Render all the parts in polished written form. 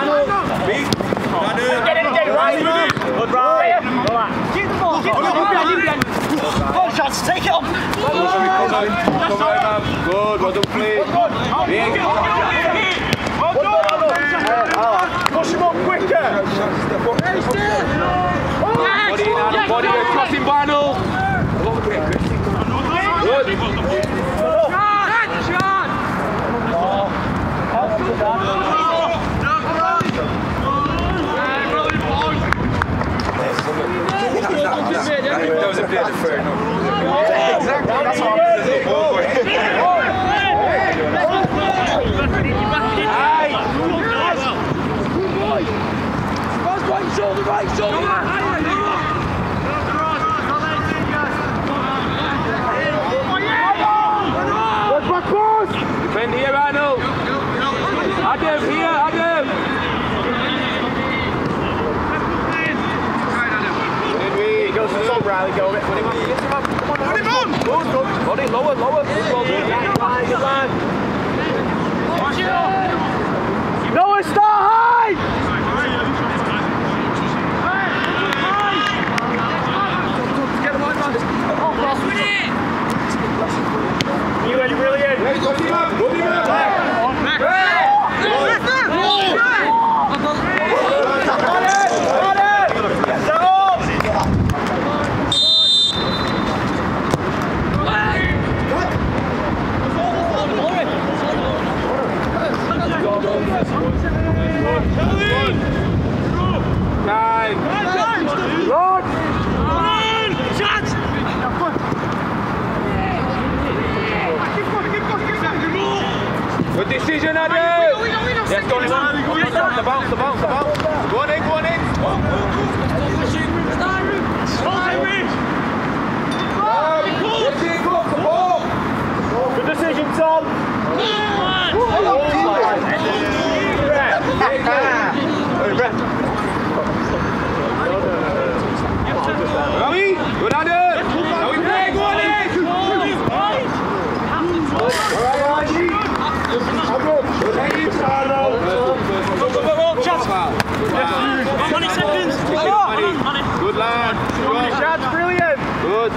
Good right. Keep the ball. Keep the ball. Ball shots. Take it on. Good. Well done, please. Push him up quicker. Body crossing vinyl. Good. That was a bit fair enough. Exactly. That's all. Right shoulder, right shoulder. Defend here, Arnold. Adam, here, Adam. He goes to the top, Riley, go. Put him on. Come on, put him on. Body, lower. Good line. Noah, start high. Neewer, brilliant. Good decision, Adam! Yes, go on, the bounce. Go on in. Good decision, Tom! Good, Adam! Now we play, go on in! Good lad. Shots, brilliant. Good.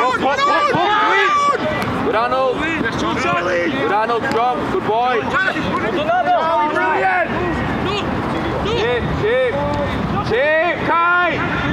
Good Arnold. Good Arnold, strong. Good boy. Brilliant. Shape, Kai.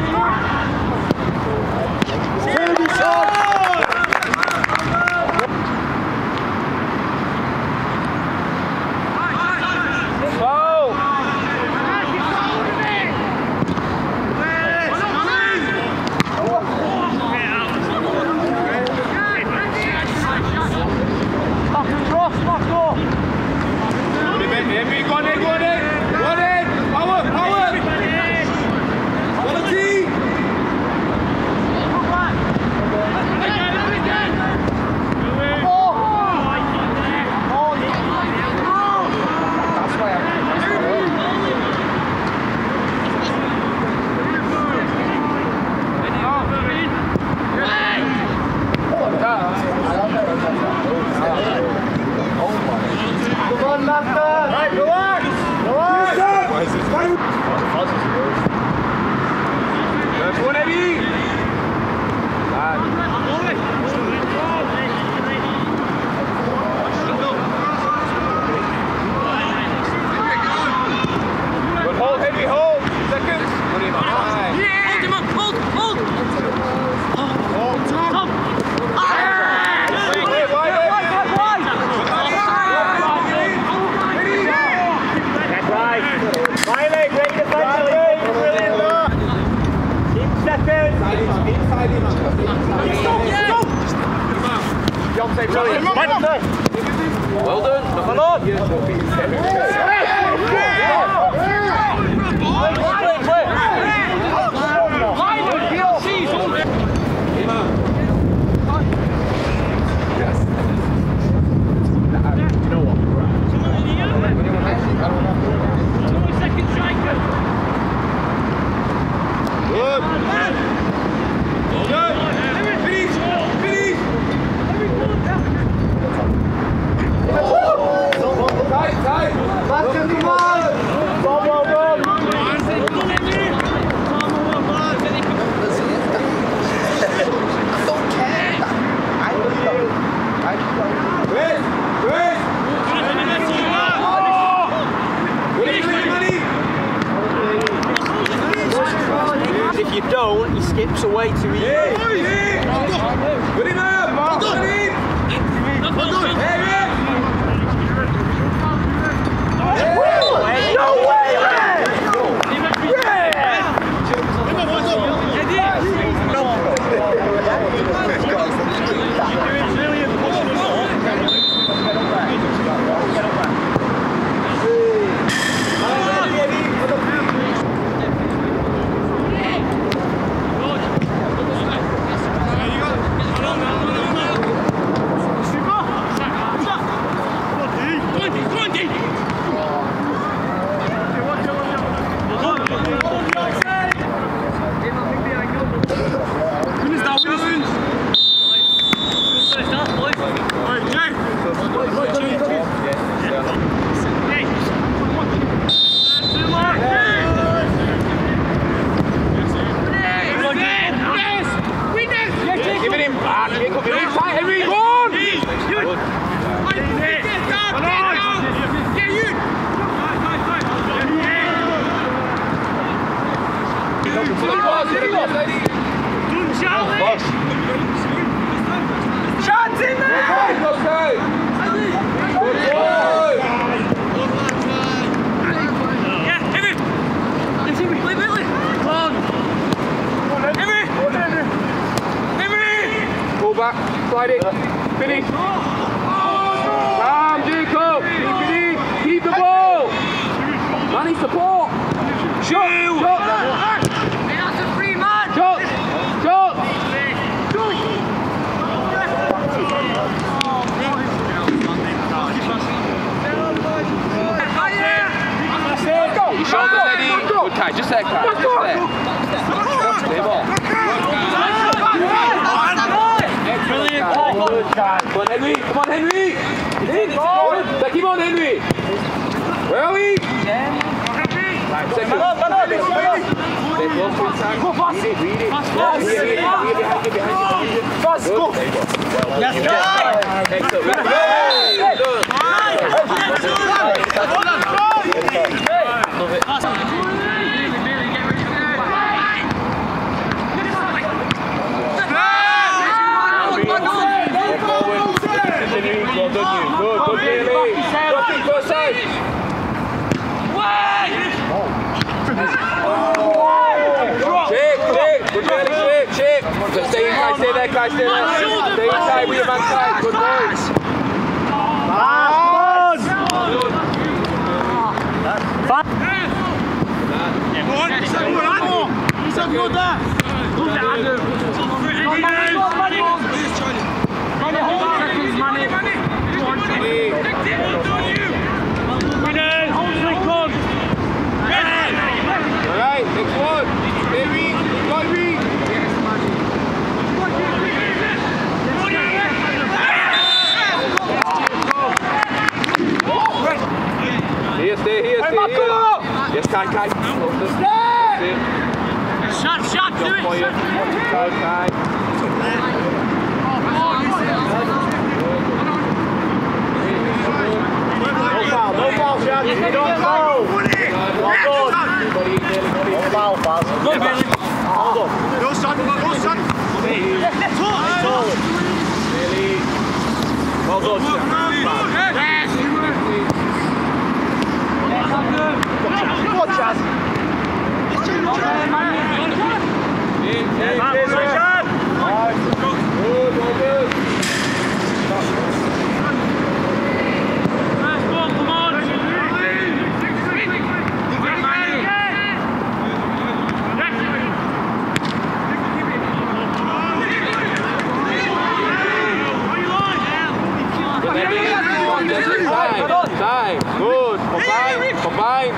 Well done, come on! Good. skips away too easy. Put him up! Put him! No way! Slide it. Finish. Calm, Jacob. Keep the ball. Manny, support. Shot. Shot. That's a free man. Shot. Shot. Shoulders, Eddie. Good catch. Just there, catch. Just there. Stay ball. Come on, Henry! Come on, Henry! Take him on, Henry! Where are we? Right, second. Stay close to inside. Read it, read it. Fast, go! Yes, Stay inside, stay there, guys, stay there. Stay inside, we have man side. Good boys. Alright, next one. Baby, Rodri. Here, stay here, stay here. Yes, Kai. Shot, do it. Good, Kai. No foul, Shad. You don't foul. No foul, Faz. Go, Billy. Hold on. Go, son. Billy. Well done, Shad. Come on, Chaz. Good. Time. Good. Combine.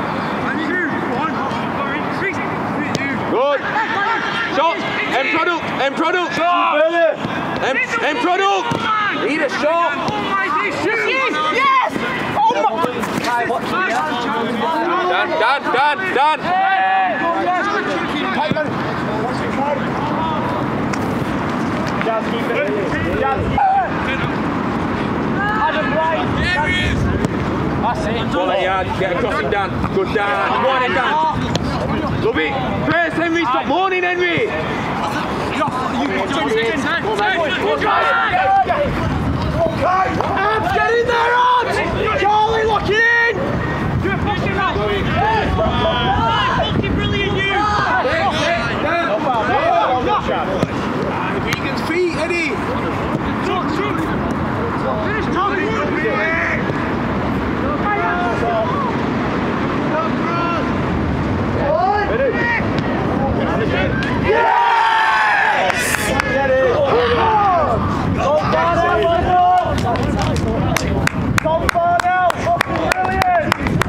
Good. Shot. End product. End product. Need a shot. Yes! Oh my! Done. Adam Wright. That's it. Get across him, Dan. Good, Dan. Come on, Dan. Love it. Press, Henry. Stop moaning, Henry. Abs, get in there, Abs! Charlie, lock it in! Fucking brilliant, you! Vegan's feet, Eddie! Finish, Tommy! Yes! Get it! Tom Farnell, fucking brilliant!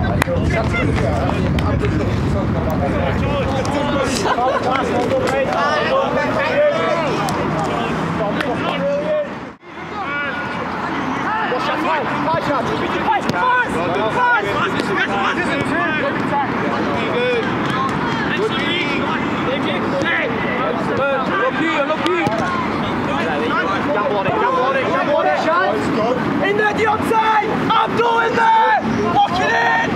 In there, Deontay! Abdul in there! Lock it in!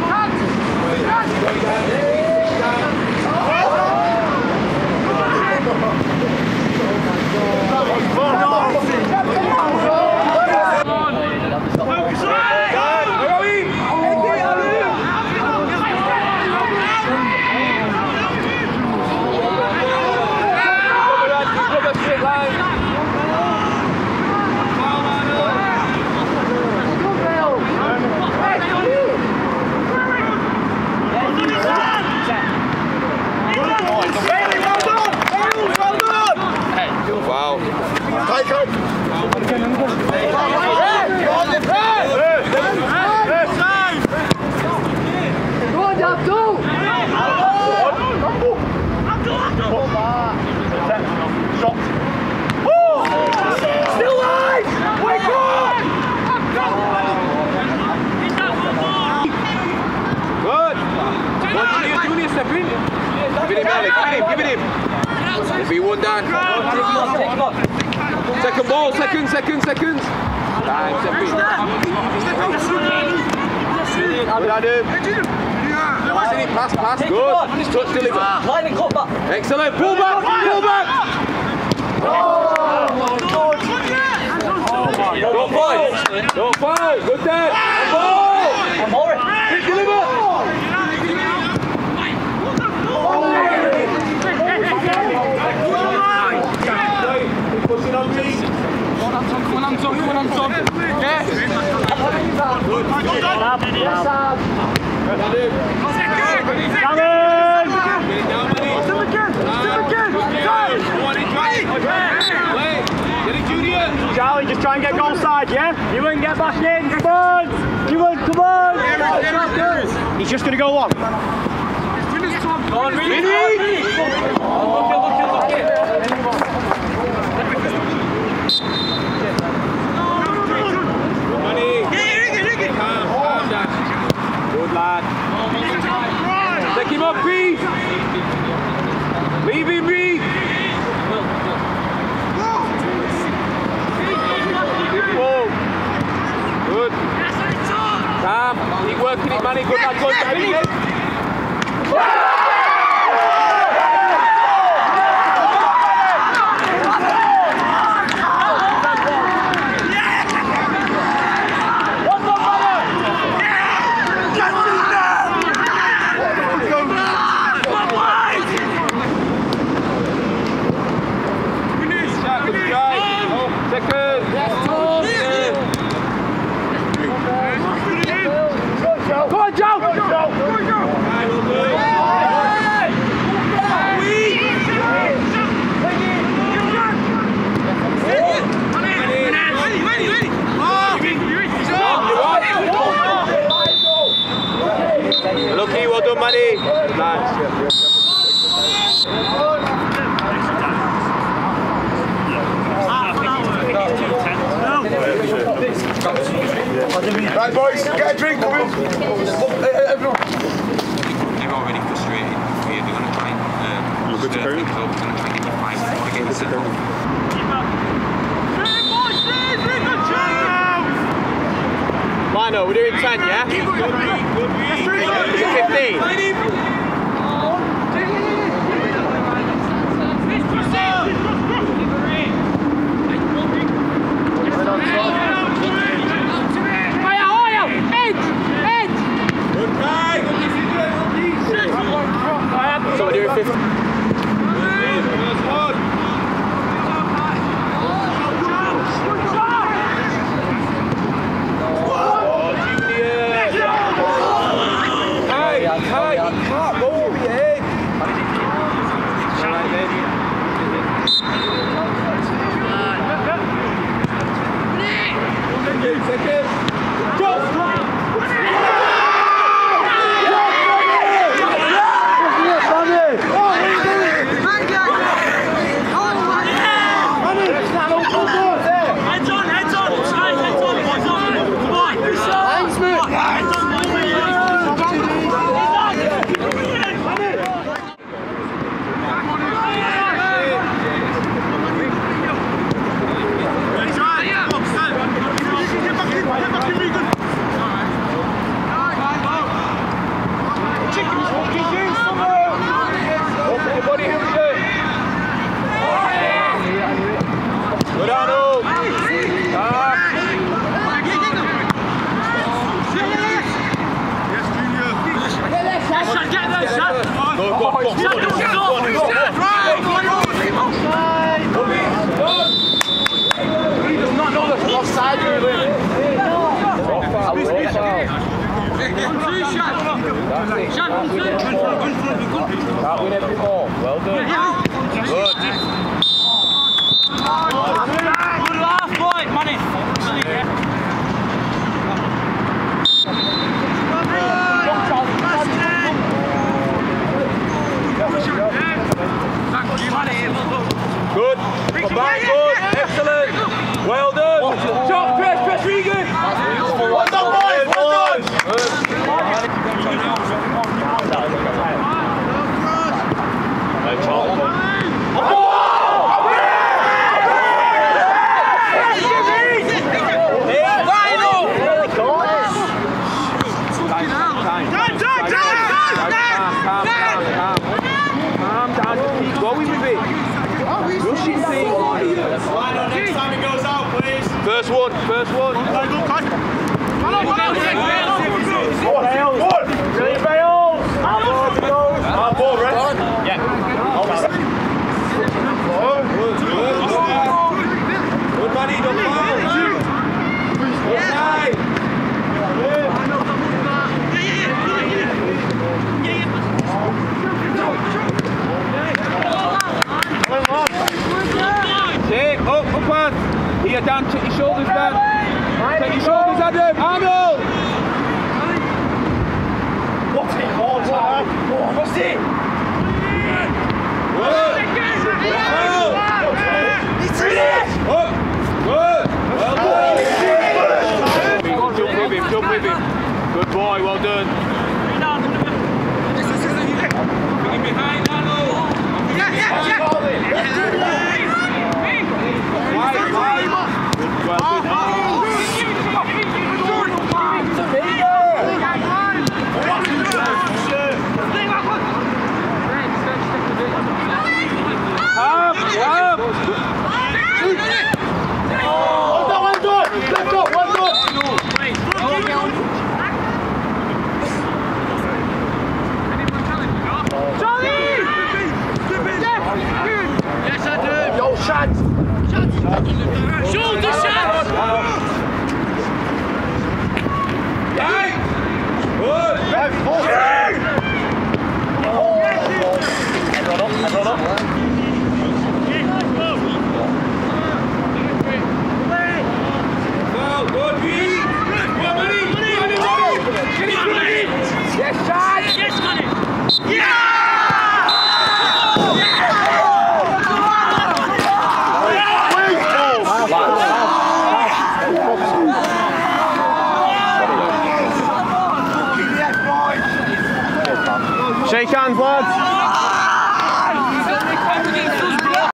Give it him. If he won down. Second ball, seconds. Time, pass, good. Just touch, deliver. Line and cut back. Excellent, pull back. Don't fight, good there. And more. Deliver. Pushing on me. Come on, Tom. Yes. Charlie, just try and get goal side, yeah? You won't get back in, come on! Come on! He's just going to go long. Go on, really? Look it. Good lad. Take him up, B. Leave him, B. Good. Sam, keep working it, Manny. Good lad. Lucky, well done, Manny. Nice. Right, boys, get a drink, come in. Everyone. They're already frustrated. They're going to try and stir things up. They're going to try and get your fight before they get the sent off. Lino, we're doing 10, yeah? Is it 15? Can't win every ball. Well done. Good. Good last point, money. Good. Come back, good. Excellent. Well done. Shot, press, Regan. Well done, boys. Well done. First one. Good money, don't foul. Take up on. Here, Dan, take your shoulders down. Take your shoulders, Adam. Arnold! What's it called, Ty? What's it? Good. He's through this! Up. Good. Well done. Jump with him. Good boy, well done. Bring him behind, Arnold. Well done. Shoulder shot! Shake hands, lads.